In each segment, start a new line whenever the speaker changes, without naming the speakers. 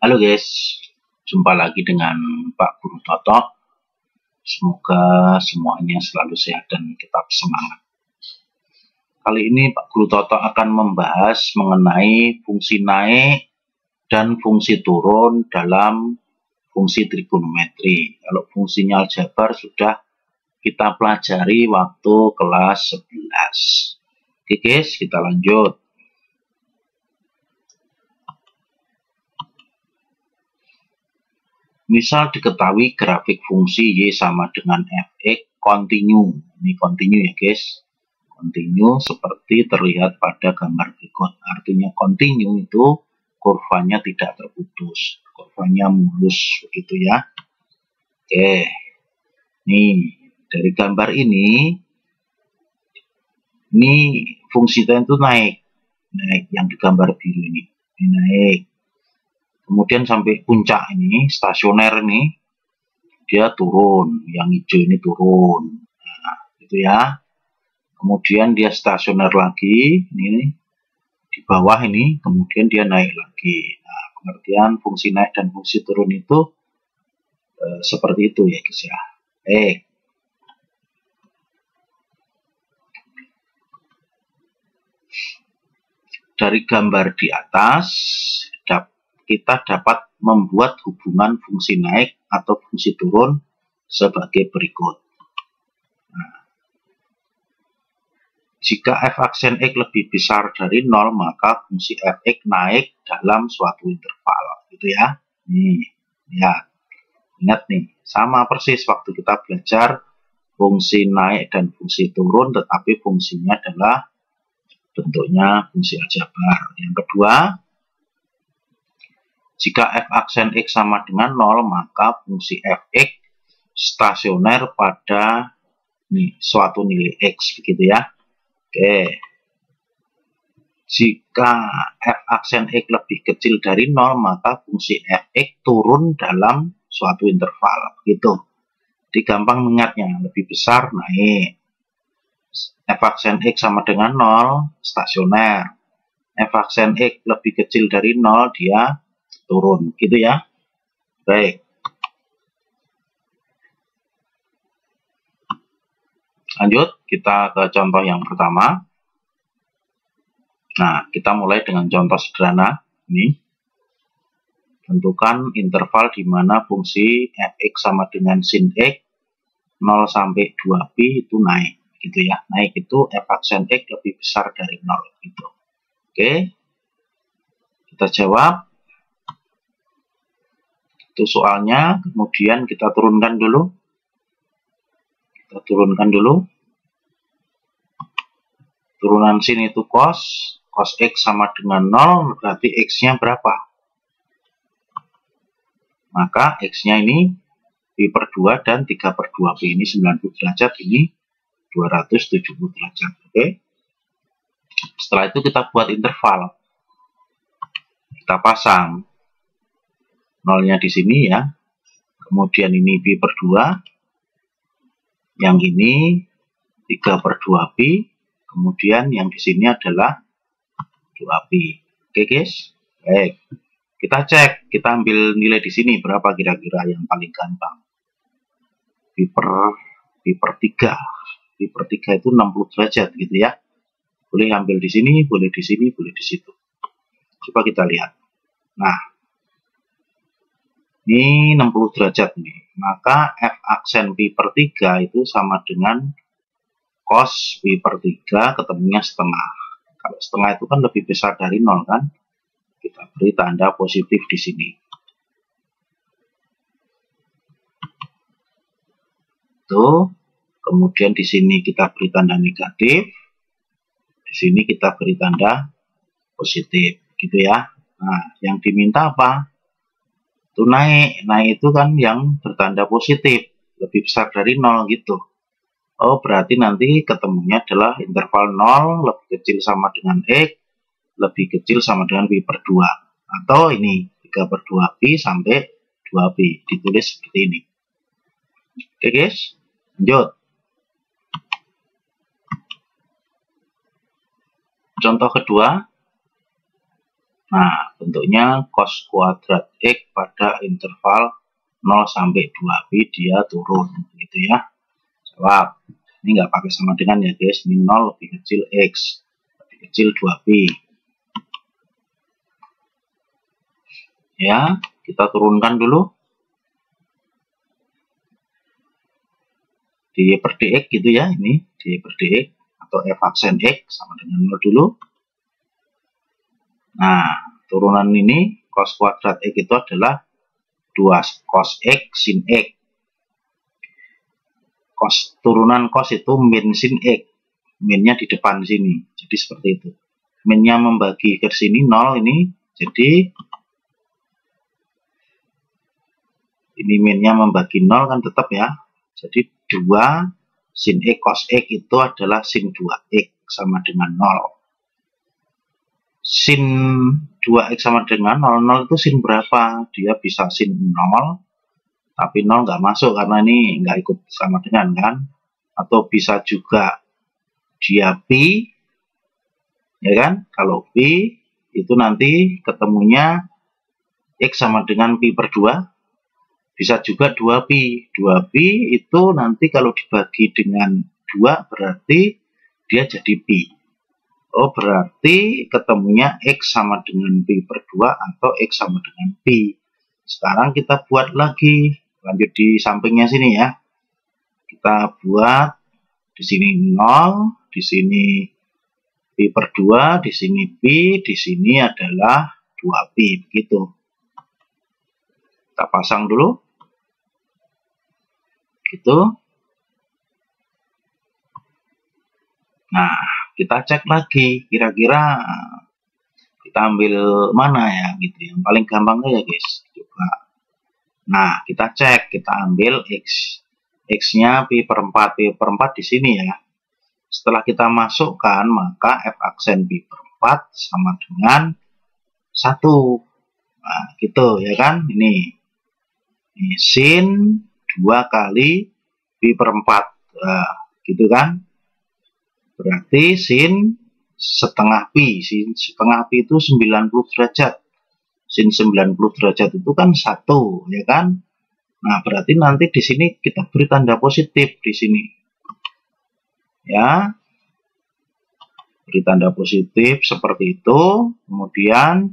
Halo guys, jumpa lagi dengan Pak Guru Toto. Semoga semuanya selalu sehat dan tetap semangat. Kali ini Pak Guru Toto akan membahas mengenai fungsi naik dan fungsi turun dalam fungsi trigonometri. Kalau fungsinya aljabar sudah kita pelajari waktu kelas 11. Oke guys, kita lanjut. Misal diketahui grafik fungsi Y sama dengan Fx kontinu. Ini kontinu ya guys. Kontinu seperti terlihat pada gambar berikut. Artinya kontinu itu kurvanya tidak terputus. Kurvanya mulus begitu ya. Oke. Nih, dari gambar ini fungsi itu naik. Naik yang digambar biru ini. Ini naik. Kemudian sampai puncak ini, stasioner ini, dia turun. Yang hijau ini turun. Nah, gitu ya. Kemudian dia stasioner lagi, ini di bawah ini, kemudian dia naik lagi. Nah, pengertian fungsi naik dan fungsi turun itu seperti itu ya guys ya. Dari gambar di atas, kita dapat membuat hubungan fungsi naik atau fungsi turun sebagai berikut. Nah, jika f aksen X lebih besar dari 0, maka fungsi Fx naik dalam suatu interval. Gitu ya. Nih, lihat. Ingat nih, sama persis waktu kita belajar fungsi naik dan fungsi turun, tetapi fungsinya adalah bentuknya fungsi aljabar. Yang kedua, jika f aksen X sama dengan 0, maka fungsi Fx stasioner pada suatu nilai X, begitu ya. Oke. Jika f aksen X lebih kecil dari 0, maka fungsi Fx turun dalam suatu interval, begitu. Jadi gampang mengingatnya, lebih besar naik. F aksen X sama dengan 0, stasioner. F aksen X lebih kecil dari 0, dia turun, gitu ya. Baik. Lanjut, kita ke contoh yang pertama. Nah, kita mulai dengan contoh sederhana. Ini. Tentukan interval di mana fungsi Fx sama dengan sin X 0 sampai 2pi itu naik, gitu ya. Naik itu F aksen X lebih besar dari 0, gitu. Oke. Kita jawab. Itu soalnya, kemudian kita turunkan dulu. Turunan sin itu cos X sama dengan 0, berarti X-nya berapa? Maka X-nya ini pi per 2 dan 3 per 2pi. Ini 90 derajat, ini 270 derajat. Oke. Setelah itu kita buat interval. Kita pasang 0-nya di sini ya. Kemudian ini pi per 2. Yang ini 3 per 2pi. Kemudian yang di sini adalah 2pi. Oke guys. Baik. Kita cek. Kita ambil nilai di sini. Berapa kira-kira yang paling gampang? Pi per 3. Pi per 3 itu 60 derajat gitu ya. Boleh ambil di sini, boleh di sini, boleh di situ. Coba kita lihat. Nah, ini 60 derajat nih. Maka F aksen pi per 3 itu sama dengan cos pi per 3 ketemunya setengah. Kalau setengah itu kan lebih besar dari 0 kan. Kita beri tanda positif di sini. Tuh. Kemudian di sini kita beri tanda negatif. Di sini kita beri tanda positif. Gitu ya. Nah, yang diminta apa? Itu naik. Naik itu kan yang bertanda positif. Lebih besar dari 0 gitu. Oh, berarti nanti ketemunya adalah interval 0 lebih kecil sama dengan X, lebih kecil sama dengan pi per 2. Atau ini 3 per 2pi sampai 2pi. Ditulis seperti ini. Oke guys, lanjut. Contoh kedua. Nah, bentuknya cos kuadrat X pada interval 0 sampai 2pi dia turun, gitu ya. Jawab. Ini nggak pakai sama dengan ya guys, ini 0 lebih kecil X, lebih kecil 2pi. Ya, kita turunkan dulu. Dy per dx gitu ya, ini dy per dx atau f aksen X sama dengan 0 dulu. Nah, turunan ini cos kuadrat X itu adalah 2 cos X sin X. Turunan cos itu min sin X. Minnya di depan sini. Jadi seperti itu. Minnya membagi ke sini 0 ini. Jadi ini minnya membagi 0 kan tetap ya. Jadi 2 sin X cos X itu adalah sin 2X sama dengan 0. Sin 2X sama dengan 0. 0 itu sin berapa? Dia bisa sin 0. Tapi 0 nggak masuk karena ini nggak ikut sama dengan kan. Atau bisa juga dia pi, ya kan? Kalau pi itu nanti ketemunya X sama dengan pi per 2. Bisa juga 2pi. 2pi itu nanti kalau dibagi dengan 2 berarti dia jadi pi. Oh, berarti ketemunya X sama dengan pi per 2 atau X sama dengan pi. Sekarang kita buat lagi. Lanjut di sampingnya sini ya. Kita buat di sini 0, di sini pi per 2, di sini pi, di sini adalah 2pi, begitu. Kita pasang dulu. Gitu. Nah, kita cek lagi, kira-kira kita ambil mana ya, gitu. Yang paling gampang ya guys. Coba. Nah, kita cek, kita ambil X. X-nya pi per 4, pi per 4 di sini ya. Setelah kita masukkan, maka f aksen pi per 4 sama dengan 1. Nah, gitu ya kan. Ini sin 2 kali pi per 4. Nah, gitu kan. Berarti sin setengah pi. Sin setengah pi itu 90 derajat. Sin 90 derajat itu kan 1, ya kan? Nah, berarti nanti di sini kita beri tanda positif di sini. Ya. Beri tanda positif seperti itu. Kemudian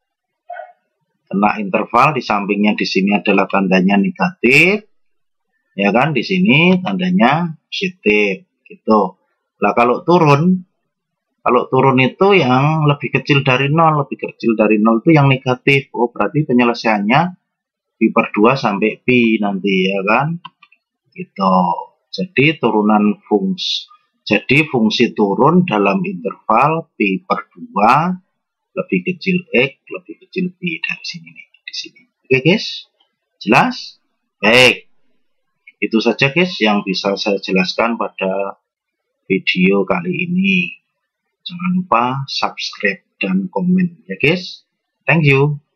kena interval, di sampingnya di sini adalah tandanya negatif. Ya kan? Di sini tandanya positif, gitu. Nah, kalau turun itu yang lebih kecil dari 0, lebih kecil dari 0 itu yang negatif. Oh, berarti penyelesaiannya pi per 2 sampai pi nanti, ya kan? Gitu. Jadi fungsi turun dalam interval pi per 2 lebih kecil X, lebih kecil pi dari sini nih, di sini. Oke, guys? Jelas? Baik. Itu saja, guys, yang bisa saya jelaskan pada video kali ini. Jangan lupa subscribe dan komen ya guys. Thank you.